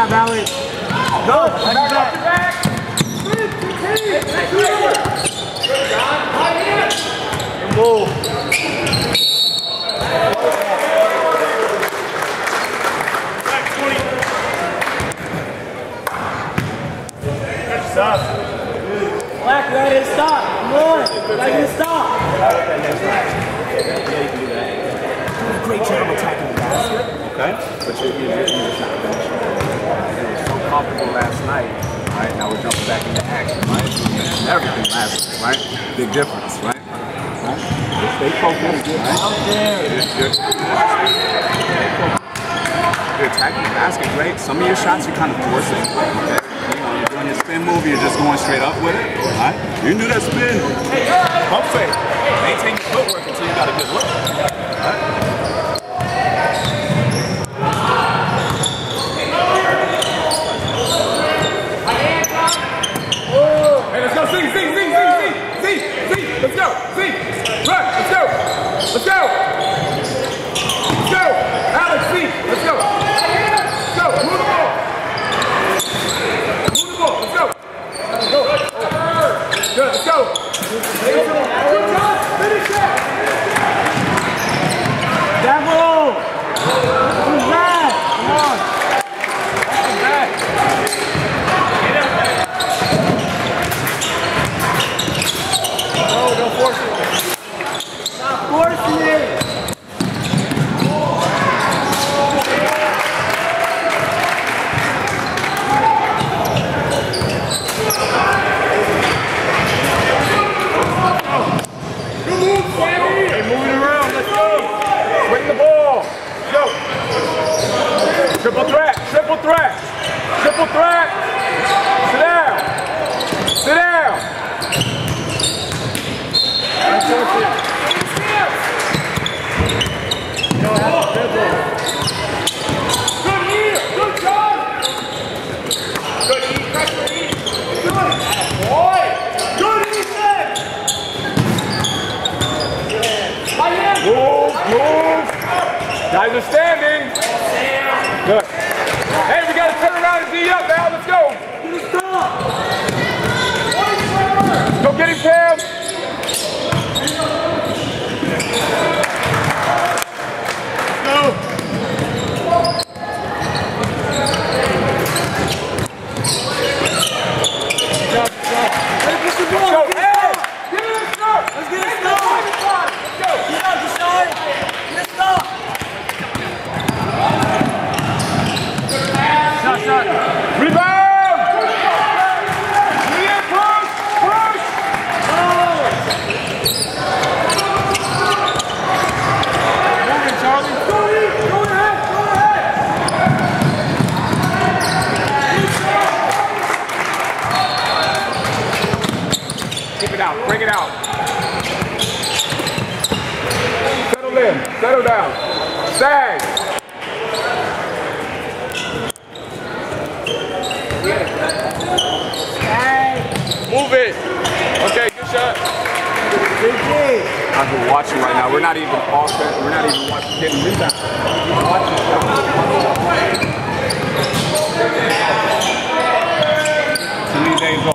job, Alex. Go. Back. Move. Stop. Black, ready to stop. Come on. Ready to stop. Great job attacking the basket. Okay. But you're just not finishing. You were so comfortable last night. Right? Now we're jumping back into action, right? Everything last night, right? Big difference, right? Just stay focused, right? You're attacking the basket great. Some of your shots you're kind of forcing. Okay? You're doing your spin move, you're just going straight up with it. Right? You can do that spin. Pump fake. Maintain your footwork until you got a good look. Right? Hey, let's go, Z. Let's go, Z. Run, let's go. Let's go. Let's go. Alex, Z. Let's go. Let's go. Move the ball. Let's go. Good, let's go. Good job. Finish that. Devil. Who's that? Come on. Come back. Don't force it. Stop forcing it. Triple threat. Sit down. Good year. Good job. Good eat. Pressure eat. Good. Boy. Good Ethan. Move. Guys are standing. Good. Hey, we got to turn around and D up now. Let's go. Go get him, Cam. Go. Let's go. Hey, give it a start. Let's get it started. Let's go. Let's stop. Shot. Rebound! Push! Moving, Charlie. Go ahead! Keep it out, bring it out. Settle down. Sag! Move it. Okay, good shot. I've been watching right now. We're not even offense. We're not even watching getting rebounds. We're watching. Too many days